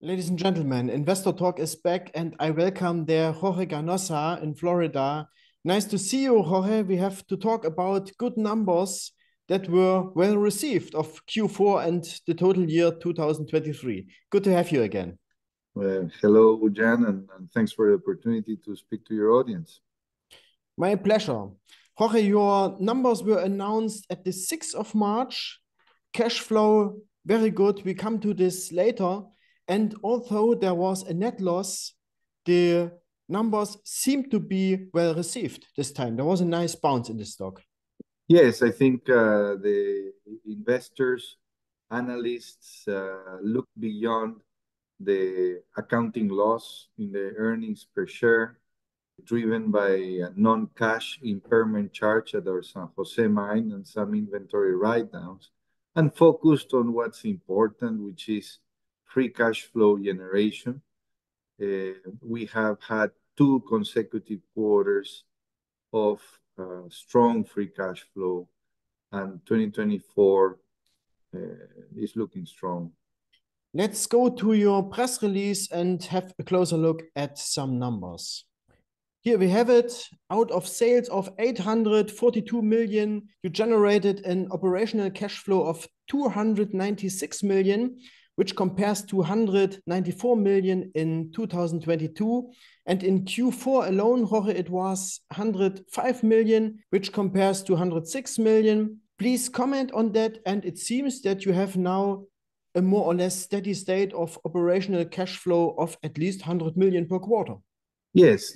Ladies and gentlemen, Investor Talk is back and I welcome there Jorge Ganoza in Florida. Nice to see you, Jorge. We have to talk about good numbers that were well received of Q4 and the total year 2023. Good to have you again. Hello, Jan, and thanks for the opportunity to speak to your audience. My pleasure. Jorge, your numbers were announced at the 6th of March. Cash flow, very good. We come to this later. And although there was a net loss, the numbers seem to be well received this time. There was a nice bounce in the stock. Yes, I think the investors, analysts look beyond the accounting loss in the earnings per share, driven by a non-cash impairment charge at our San Jose mine and some inventory write-downs, and focused on what's important, which is free cash flow generation. We have had 2 consecutive quarters of strong free cash flow, and 2024 is looking strong. Let's go to your press release and have a closer look at some numbers. Here we have it. Out of sales of 842 million, you generated an operational cash flow of 296 million, which compares to 194 million in 2022. And in Q4 alone, Jorge, it was 105 million, which compares to 106 million. Please comment on that. And it seems that you have now a more or less steady state of operational cash flow of at least 100 million per quarter. Yes,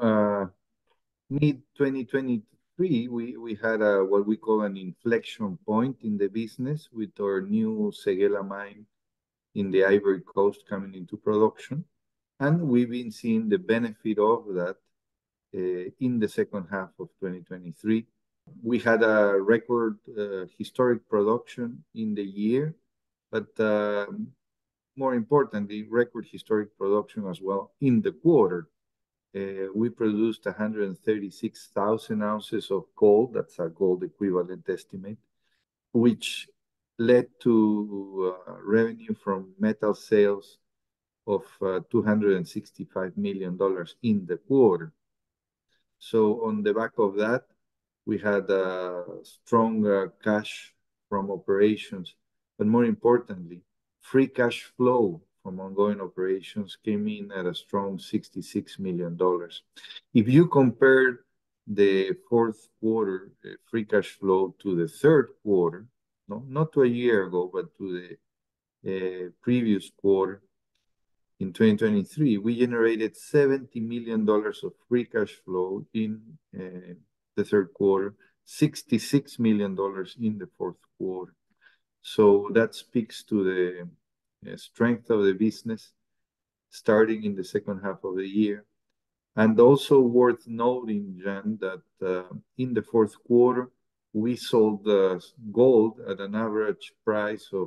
mid-2023, we had what we call an inflection point in the business with our new Séguéla mine in the Ivory Coast coming into production. And we've been seeing the benefit of that in the second half of 2023. We had a record historic production in the year, but more importantly, record historic production as well in the quarter. We produced 136,000 ounces of gold. That's our gold equivalent estimate, which led to revenue from metal sales of $265 million in the quarter. So on the back of that, we had strong cash from operations, but more importantly, free cash flow from ongoing operations came in at a strong $66 million. If you compare the fourth quarter free cash flow to the third quarter, not to a year ago, but to the previous quarter, in 2023, we generated $70 million of free cash flow in the third quarter, $66 million in the fourth quarter. So that speaks to the strength of the business starting in the second half of the year. And also worth noting, Jan, that in the fourth quarter, we sold gold at an average price of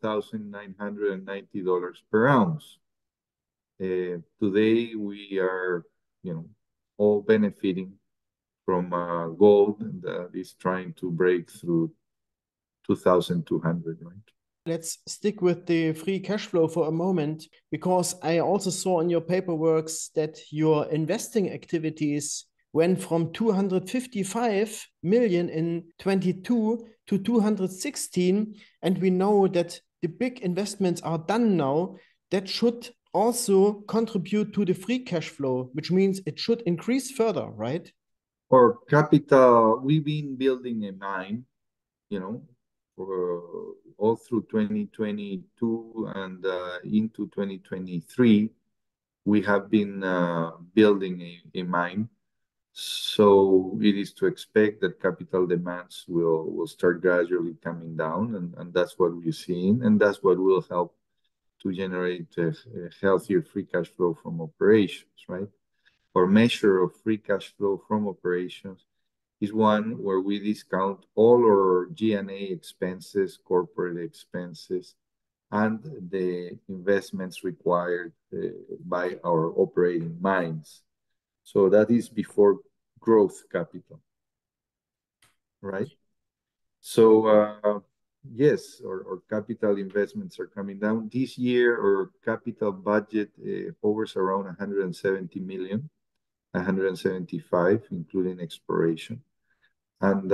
$1,990 per ounce. Today, we are, all benefiting from gold that is trying to break through 2,200, right? Let's stick with the free cash flow for a moment, because I also saw in your paperwork that your investing activities went from 255 million in 22 to 216, and we know that the big investments are done now. That should also contribute to the free cash flow, which means it should increase further, right? For capital, we've been building a mine, for all through 2022 and into 2023. We have been building a mine. So it is to expect that capital demands will start gradually coming down, and that's what we're seeing, and that's what will help to generate a healthier free cash flow from operations, right? Our measure of free cash flow from operations is one where we discount all our G&A expenses, corporate expenses, and the investments required by our operating mines. So that is before growth capital, right? So yes, or capital investments are coming down. This year, our capital budget hovers around 170 million, 175, including exploration. And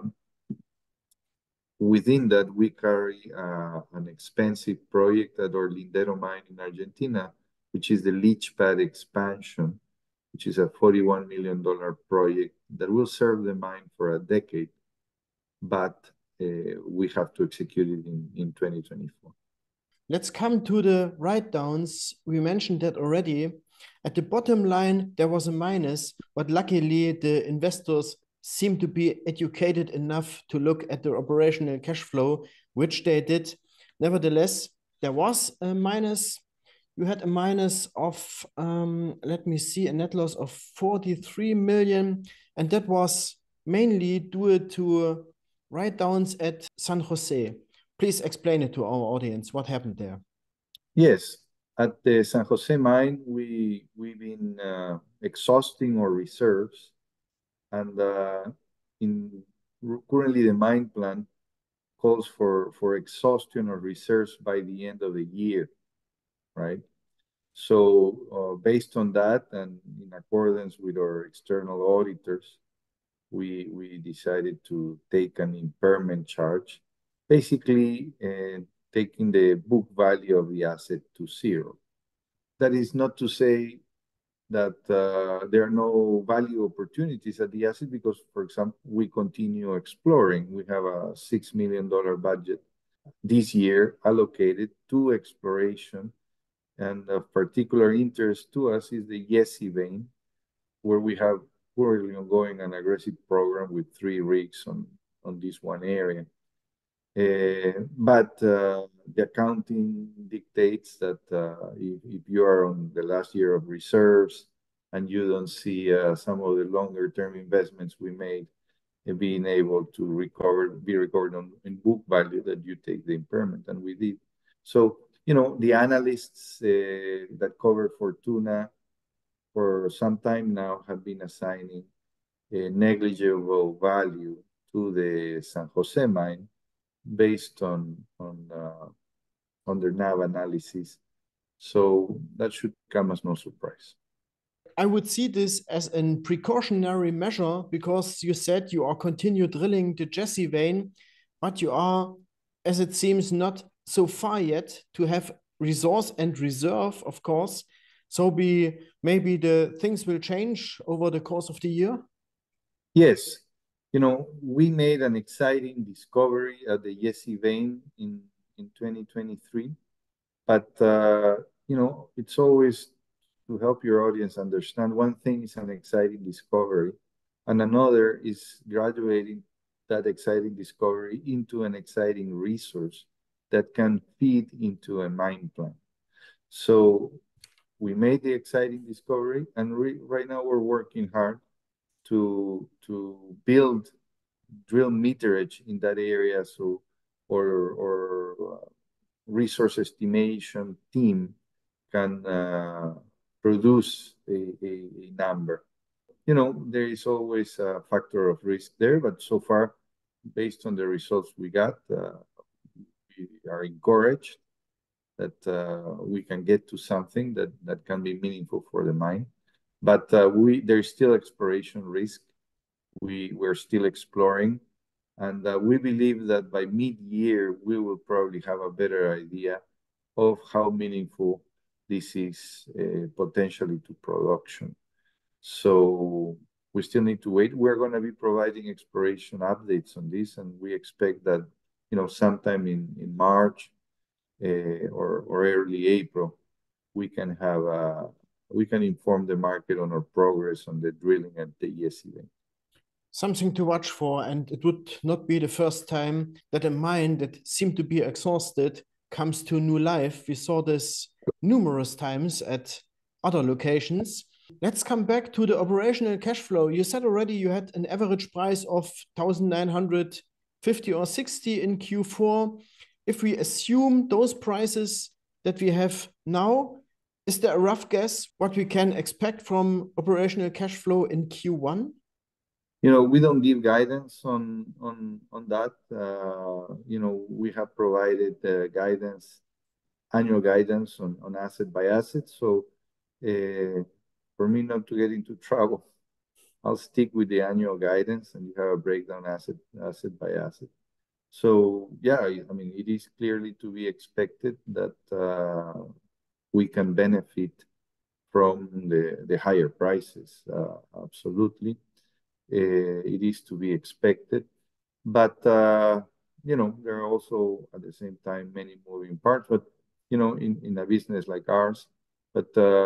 within that, we carry an expensive project at our Lindero mine in Argentina, which is the leach pad expansion, which is a $41 million project that will serve the mine for a decade, but we have to execute it in 2024. Let's come to the write-downs. We mentioned that already. At the bottom line, there was a minus, but luckily the investors seem to be educated enough to look at the operational cash flow, which they did. Nevertheless, there was a minus. You had a minus of, let me see, a net loss of 43 million. And that was mainly due to write-downs at San Jose. Please explain it to our audience. What happened there? Yes, at the San Jose mine, we've been exhausting our reserves, and currently the mine plan calls for exhaustion of reserves by the end of the year, right? So based on that, and in accordance with our external auditors, we decided to take an impairment charge, basically taking the book value of the asset to zero. That is not to say that there are no value opportunities at the asset because, for example, we continue exploring. We have a $6 million budget this year allocated to exploration, and of particular interest to us is the NYSE vein, where we have currently ongoing an aggressive program with 3 rigs on this one area. But the accounting dictates that if you are on the last year of reserves and you don't see some of the longer term investments we made being able to be recovered in book value, that you take the impairment, and we did. So, the analysts that cover Fortuna for some time now have been assigning a negligible value to the San Jose mine based on their NAV analysis. So that should come as no surprise. I would see this as a precautionary measure because you said you are continue drilling the Jesse vein, but you are, as it seems, not so far yet to have resource and reserve, of course. So maybe the things will change over the course of the year. Yes, we made an exciting discovery at the Jesse vein in 2023, but it's always to help your audience understand. One thing is an exciting discovery, and another is graduating that exciting discovery into an exciting resource that can feed into a mine plan. So we made the exciting discovery, and right now we're working hard to build drill meterage in that area, so or resource estimation team can produce a number. There is always a factor of risk there, but so far, based on the results we got, we are encouraged that we can get to something that can be meaningful for the mine. But there's still exploration risk. We're still exploring, and we believe that by mid-year, we will probably have a better idea of how meaningful this is potentially to production. So we still need to wait. We're going to be providing exploration updates on this, and we expect that sometime in March or early April, we can inform the market on our progress on the drilling at the Jesse vein. Something to watch for, and it would not be the first time that a mine that seemed to be exhausted comes to new life. We saw this numerous times at other locations. Let's come back to the operational cash flow. You said already you had an average price of 1,950 or 60 in Q4. If we assume those prices that we have now, is there a rough guess what we can expect from operational cash flow in Q1? We don't give guidance on that. We have provided annual guidance on asset by asset. So for me not to get into trouble, I'll stick with the annual guidance, and you have a breakdown asset by asset. So yeah, I mean, it is clearly to be expected that we can benefit from the higher prices. Absolutely. It is to be expected. But there are also, at the same time, many moving parts. But in a business like ours, but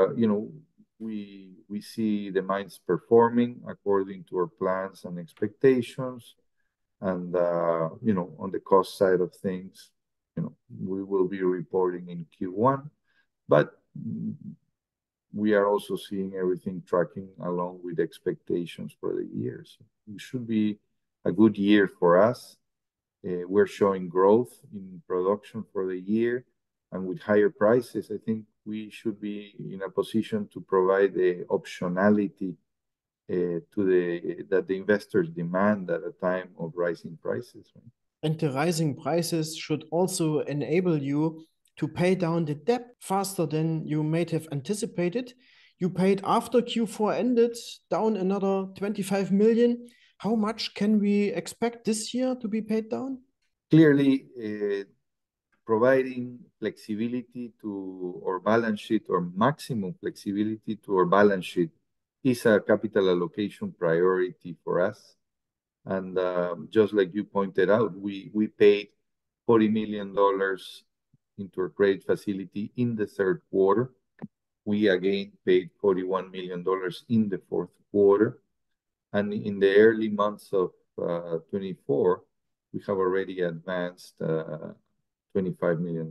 we see the mines performing according to our plans and expectations. And on the cost side of things, we will be reporting in Q1. But we are also seeing everything tracking along with expectations for the year. So it should be a good year for us. We're showing growth in production for the year, and with higher prices, I think we should be in a position to provide the optionality that the investors demand at a time of rising prices. Right? And the rising prices should also enable you to pay down the debt faster than you might have anticipated. You paid after Q4 ended down another 25 million. How much can we expect this year to be paid down? Clearly, providing flexibility to our balance sheet, or maximum flexibility to our balance sheet, is a capital allocation priority for us. And just like you pointed out, we paid $40 million into our credit facility in the third quarter. We again paid $41 million in the fourth quarter. And in the early months of 24, we have already advanced $25 million.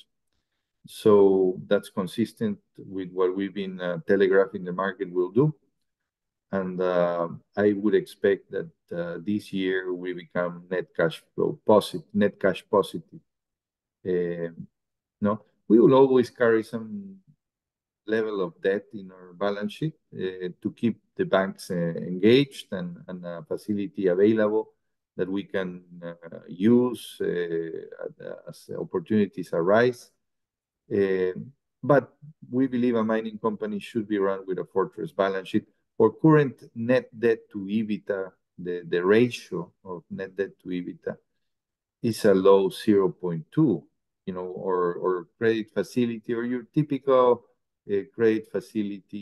So that's consistent with what we've been telegraphing the market will do. And I would expect that this year we become net cash positive. No, we will always carry some level of debt in our balance sheet to keep the banks engaged, and a facility available that we can use as opportunities arise. But we believe a mining company should be run with a fortress balance sheet. Our current net debt to EBITDA, the ratio of net debt to EBITDA, is a low 0.2, or credit facility, or your typical credit facility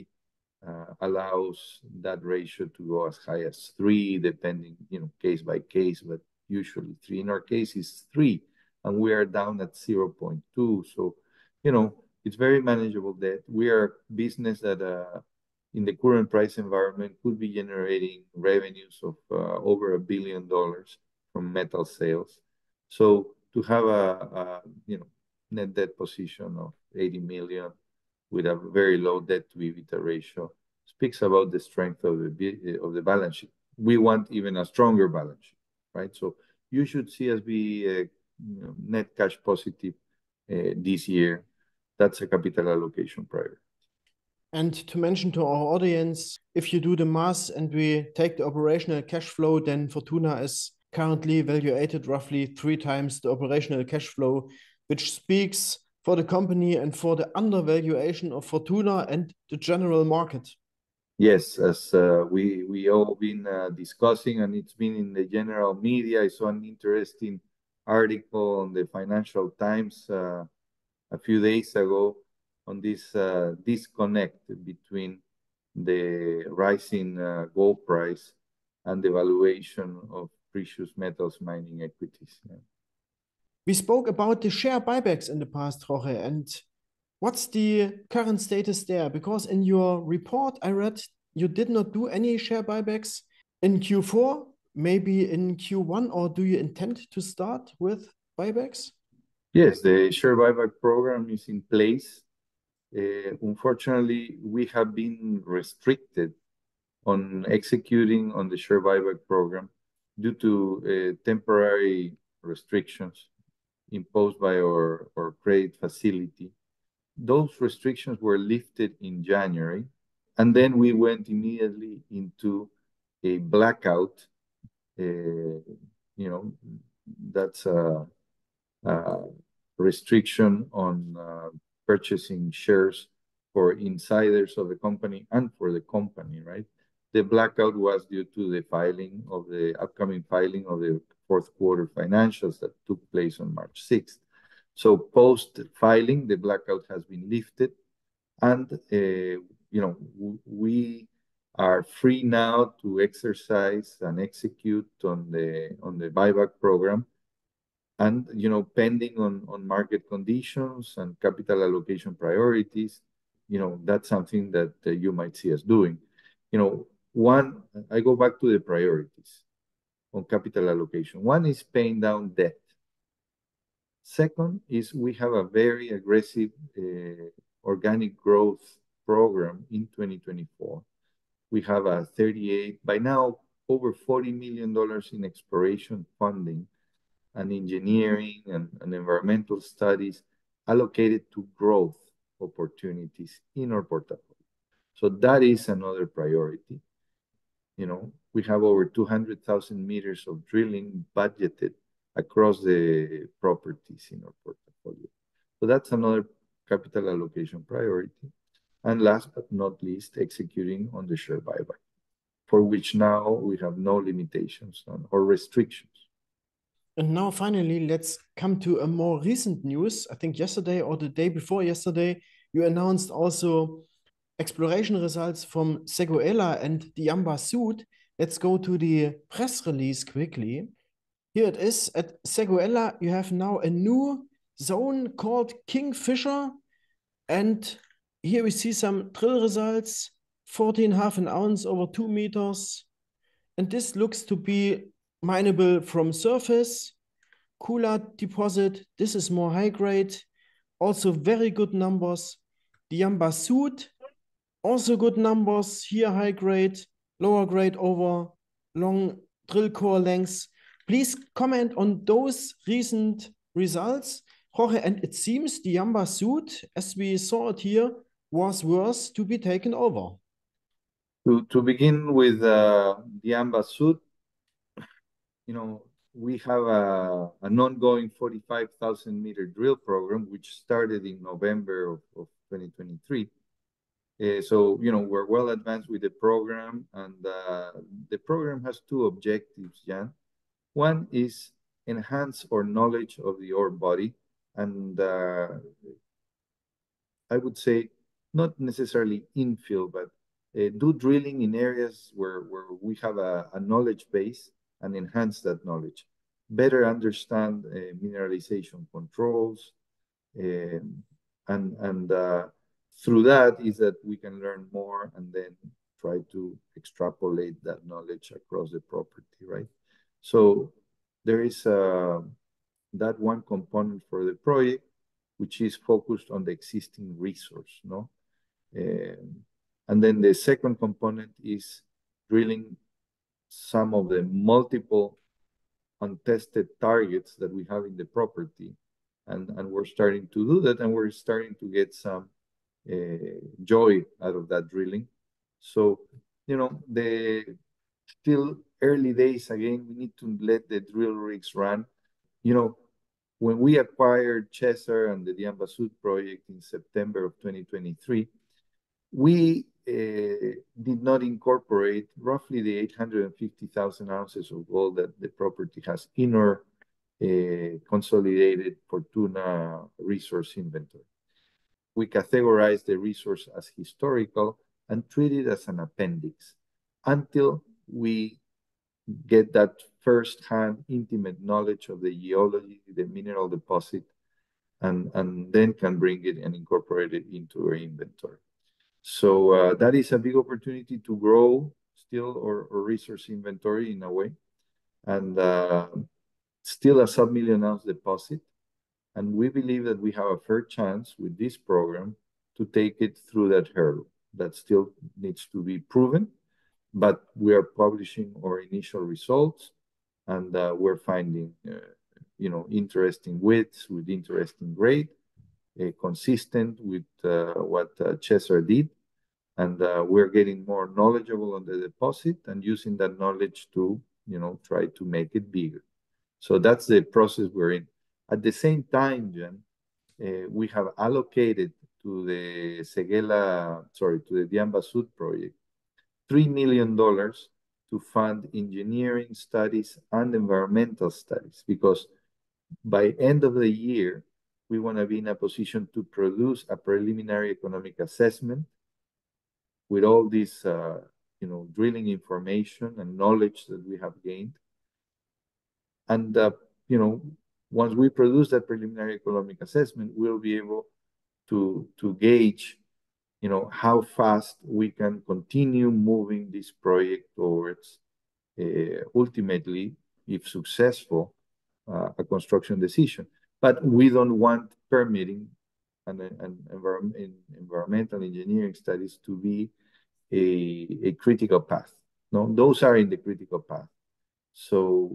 allows that ratio to go as high as 3, depending, case by case, but usually 3. In our case, it's 3, and we are down at 0.2. So, it's very manageable debt. We are a business that in the current price environment could be generating revenues of over $1 billion from metal sales. So to have a net debt position of 80 million with a very low debt to EBITDA ratio speaks about the strength of the balance sheet. We want even a stronger balance sheet, right? So you should see us be net cash positive this year. That's a capital allocation priority. And to mention to our audience, if you do the math and we take the operational cash flow, then Fortuna is currently valuated roughly 3 times the operational cash flow, which speaks for the company and for the undervaluation of Fortuna and the general market. Yes, as we all been discussing, and it's been in the general media. I saw an interesting article on the Financial Times a few days ago on this disconnect between the rising gold price and the valuation of precious metals mining equities. Yeah. We spoke about the share buybacks in the past, Jorge, and what's the current status there? Because in your report, I read you did not do any share buybacks in Q4, maybe in Q1, or do you intend to start with buybacks? Yes, the share buyback program is in place. Unfortunately, we have been restricted on executing on the share buyback program due to temporary restrictions imposed by our credit facility. Those restrictions were lifted in January, and then we went immediately into a blackout, you know, that's a restriction on purchasing shares for insiders of the company and for the company, right? The blackout was due to the upcoming filing of the fourth quarter financials that took place on March 6th. So post-filing, the blackout has been lifted, and we are free now to exercise and execute on the buyback program. And pending on market conditions and capital allocation priorities, that's something that you might see us doing. One, I go back to the priorities on capital allocation. One is paying down debt. Second is we have a very aggressive organic growth program in 2024. We have by now, over $40 million in exploration funding and engineering and environmental studies allocated to growth opportunities in our portfolio. So that is another priority. We have over 200,000 meters of drilling budgeted across the properties in our portfolio. So that's another capital allocation priority. And last but not least, executing on the share buyback, for which now we have no limitations or restrictions. And now finally, let's come to a more recent news. I think yesterday or the day before yesterday, you announced also exploration results from Séguéla and Diamba Sud. Let's go to the press release quickly. Here it is. At Séguéla, you have now a new zone called Kingfisher. And here we see some drill results, 14.5 an ounce over 2 meters. And this looks to be mineable from surface. Cooler deposit, this is more high grade. Also very good numbers. Diamba Sud, also good numbers. Here high grade, lower grade over long drill core lengths. Please comment on those recent results, Jorge. And it seems Diamba Sud, as we saw it here, was worth to be taken over. To begin with Diamba Sud, we have an ongoing 45,000 meter drill program, which started in November of 2023. So, we're well advanced with the program, and the program has two objectives, Jan. One is enhance our knowledge of the ore body, and I would say not necessarily infill, but do drilling in areas where we have a knowledge base and enhance that knowledge. Better understand mineralization controls, and through that is that we can learn more and then try to extrapolate that knowledge across the property, right? So there is that one component for the project, which is focused on the existing resource, no? And then the second component is drilling some of the multiple untested targets that we have in the property. And we're starting to do that, and we're starting to get some joy out of that drilling. So, the still early days, again, we need to let the drill rigs run. When we acquired Chesser and the Diamba Sud project in September of 2023, we did not incorporate roughly the 850,000 ounces of gold that the property has in our consolidated Fortuna resource inventory. We categorize the resource as historical and treat it as an appendix until we get that first-hand intimate knowledge of the geology, the mineral deposit, and then can bring it and incorporate it into our inventory. So that is a big opportunity to grow still our resource inventory in a way, and still a sub-million ounce deposit. And we believe that we have a fair chance with this program to take it through that hurdle. That still needs to be proven, but we are publishing our initial results, and we're finding, interesting widths with interesting grade, consistent with what Chesser did. And we're getting more knowledgeable on the deposit and using that knowledge to, try to make it bigger. So that's the process we're in. At the same time, Jan, we have allocated to the Diamba Sud project, $3 million to fund engineering studies and environmental studies, because by end of the year, we want to be in a position to produce a preliminary economic assessment with all this, drilling information and knowledge that we have gained. And, once we produce that preliminary economic assessment, we'll be able to gauge, how fast we can continue moving this project towards, ultimately, if successful, a construction decision. But we don't want permitting and environmental engineering studies to be a critical path. No, those are in the critical path. So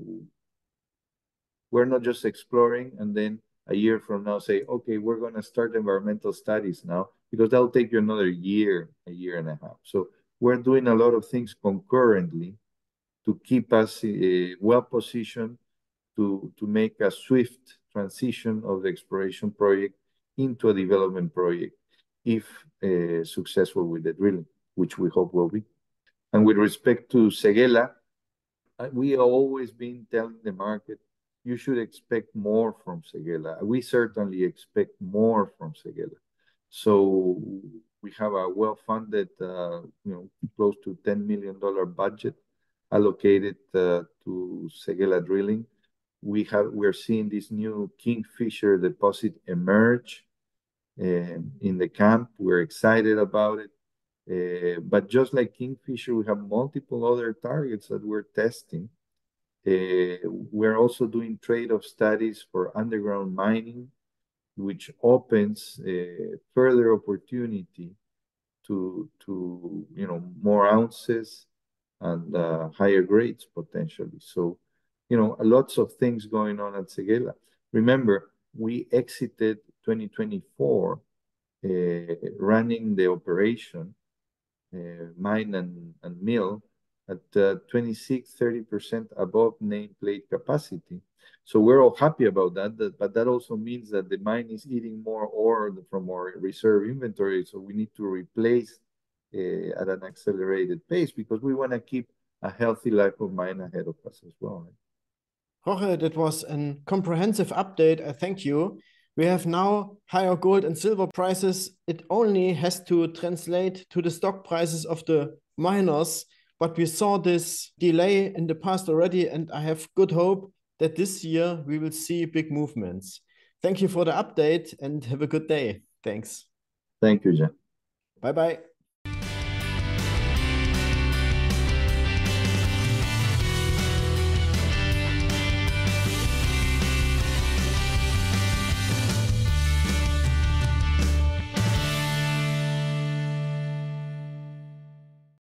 we're not just exploring and then a year from now say, okay, we're going to start environmental studies now, because that'll take you another year, a year and a half. So we're doing a lot of things concurrently to keep us well positioned to make a swift transition of the exploration project into a development project, if successful with the drilling, which we hope will be. And with respect to Séguéla, we have always been telling the market, you should expect more from Séguéla. We certainly expect more from Séguéla. So we have a well-funded, close to $10 million budget allocated to Séguéla drilling. We're seeing this new Kingfisher deposit emerge in the camp. We're excited about it. But just like Kingfisher, we have multiple other targets that we're testing. We're also doing trade-off studies for underground mining, which opens further opportunity to more ounces and higher grades potentially. So, lots of things going on at Séguéla. Remember, we exited 2024 running the operation, mine and mill, at 26-30% above nameplate capacity. So we're all happy about that, but that also means that the mine is eating more ore from our reserve inventory. So we need to replace at an accelerated pace, because we want to keep a healthy life of mine ahead of us as well. Right? Jorge, that was a comprehensive update. I thank you. We have now higher gold and silver prices. It only has to translate to the stock prices of the miners, but we saw this delay in the past already, and I have good hope that this year we will see big movements. Thank you for the update and have a good day. Thanks. Thank you, Jan. Bye-bye.